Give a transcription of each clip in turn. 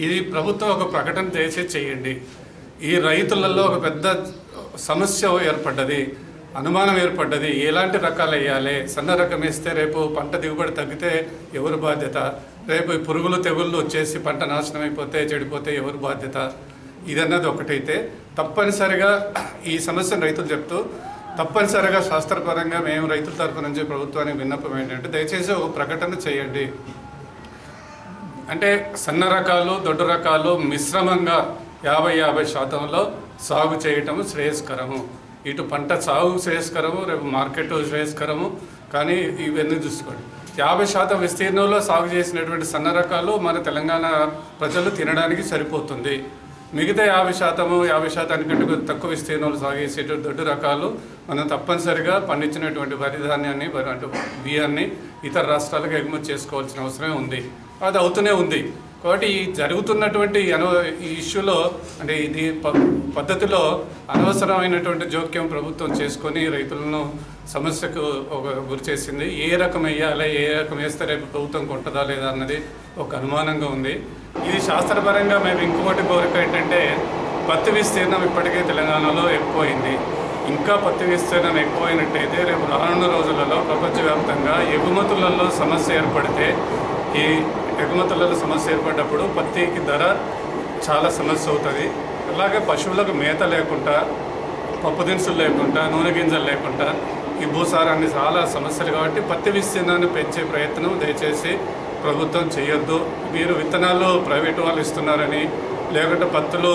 ఇది ప్రభుత్వం ఒక ప్రకటన చేసి చేయండి. ఈ రైతులలో ఒక పెద్ద సమస్య ఏర్పడ్డది, అనుమానం ఏర్పడ్డది. ఎలాంటి రకాలు వేయాలి, సన్న రకం వేస్తే రేపు పంట దిగుబడి తగ్గితే ఎవరు బాధ్యత, రేపు పురుగులు తెగుళ్ళు వచ్చేసి పంట నాశనం అయిపోతే చెడిపోతే ఎవరు బాధ్యత, ఇదన్నది ఒకటైతే తప్పనిసరిగా ఈ సమస్యను రైతులు చెప్తూ తప్పనిసరిగా శాస్త్రపరంగా మేము రైతుల తరఫు నుంచి ప్రభుత్వానికి విన్నపం ఏంటంటే దయచేసి ఒక ప్రకటన చేయండి. అంటే సన్న రకాలు దొడ్డు రకాలు మిశ్రమంగా 50-50% సాగు చేయటం శ్రేయస్కరము. ఇటు పంట సాగు శ్రేయస్కరము, రేపు మార్కెట్ శ్రేయస్కరము. కానీ ఇవన్నీ చూసుకోండి, 50% విస్తీర్ణంలో సాగు చేసినటువంటి సన్న రకాలు మన తెలంగాణ ప్రజలు తినడానికి సరిపోతుంది. మిగతా 50% కంటే తక్కువ విస్తీర్ణంలో సాగు చేసేటువంటి దొడ్డు రకాలు మనం తప్పనిసరిగా పండించినటువంటి వరి ధాన్యాన్ని బియ్యాన్ని ఇతర రాష్ట్రాలకు ఎగుమతి చేసుకోవాల్సిన అవసరమే ఉంది. అది అవుతూనే ఉంది. కాబట్టి ఈ జరుగుతున్నటువంటి ఈ ఇష్యూలో అంటే ఇది పద్ధతిలో అనవసరమైనటువంటి జోక్యం ప్రభుత్వం చేసుకొని రైతులను సమస్యకు గురి చేసింది. ఏ రకం వేయాలి, ఏ రకం వేస్తే రేపు ప్రభుత్వం కొంటదా లేదా అన్నది ఒక అనుమానంగా ఉంది. ఇది శాస్త్రపరంగా మేము ఇంకొకటి కోరిక ఏంటంటే పత్తి విస్తీర్ణం ఇప్పటికే తెలంగాణలో ఎక్కువైంది. ఇంకా పత్తి విస్తీర్ణం ఎక్కువైనట్టయితే రేపు రానున్న రోజులలో ప్రపంచవ్యాప్తంగా ఎగుమతులలో సమస్య ఏర్పడితే ఈ ఎగుమతులలో సమస్య ఏర్పడినప్పుడు పత్తికి ధర చాలా సమస్య అవుతుంది. అలాగే పశువులకు మేత లేకుండా, పప్పు దినుసులు లేకుండా, నూనె గింజలు లేకుండా ఈ భూసారాన్ని చాలా సమస్యలు. కాబట్టి పత్తి విస్తీర్ణాన్ని పెంచే ప్రయత్నం దయచేసి ప్రభుత్వం చేయొద్దు. మీరు విత్తనాలు ప్రైవేటు వాళ్ళు ఇస్తున్నారని, లేకుంటే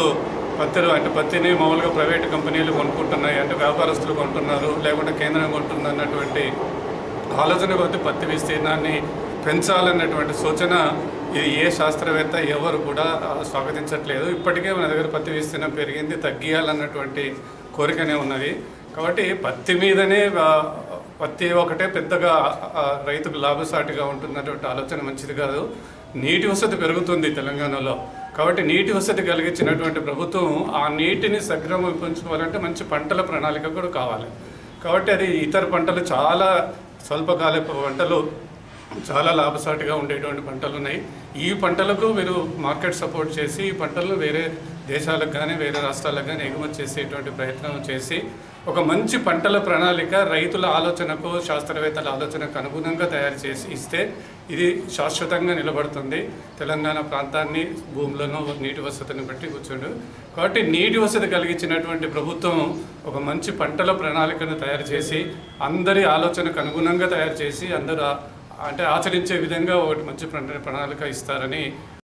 పత్తిని మామూలుగా ప్రైవేటు కంపెనీలు కొనుక్కుంటున్నాయి అంటే వ్యాపారస్తులు కొంటున్నారు, లేకుంటే కేంద్రం కొంటుంది అన్నటువంటి ఆలోచన కొద్ది పత్తి విస్తీర్ణాన్ని పెంచాలన్నటువంటి సూచన ఇది ఏ శాస్త్రవేత్త ఎవరు కూడా స్వాగతించట్లేదు. ఇప్పటికే మన దగ్గర పత్తి విస్తీర్ణం పెరిగింది, తగ్గియాలన్నటువంటి కోరికనే ఉన్నది. కాబట్టి పత్తి మీదనే పత్తి ఒకటే పెద్దగా రైతుకు లాభసాటిగా ఉంటున్నటువంటి ఆలోచన మంచిది కాదు. నీటి వసతి పెరుగుతుంది తెలంగాణలో. కాబట్టి నీటి వసతి కలిగించినటువంటి ప్రభుత్వం ఆ నీటిని సక్రమంగా పెంచుకోవాలంటే మంచి పంటల ప్రణాళిక కూడా కావాలి. కాబట్టి అది ఇతర పంటలు చాలా స్వల్పకాలిక పంటలు చాలా లాభసాటిగా ఉండేటువంటి పంటలు ఉన్నాయి. ఈ పంటలకు మీరు మార్కెట్ సపోర్ట్ చేసి ఈ పంటలను వేరే దేశాలకు కానీ వేరే రాష్ట్రాలకు కానీ ఎగుమతి చేసేటువంటి ప్రయత్నం చేసి ఒక మంచి పంటల ప్రణాళిక రైతుల ఆలోచనకు శాస్త్రవేత్తల ఆలోచనకు అనుగుణంగా తయారు చేసి ఇస్తే ఇది శాశ్వతంగా నిలబడుతుంది. తెలంగాణ ప్రాంతాన్ని భూములను నీటి వసతిని బట్టి కూర్చోండు. కాబట్టి నీటి వసతి కలిగించినటువంటి ప్రభుత్వం ఒక మంచి పంటల ప్రణాళికను తయారు చేసి అందరి ఆలోచనకు అనుగుణంగా తయారు చేసి అందరూ అంటే ఆచరించే విధంగా ఒకటి మంచి ప్రణాళిక ఇస్తారని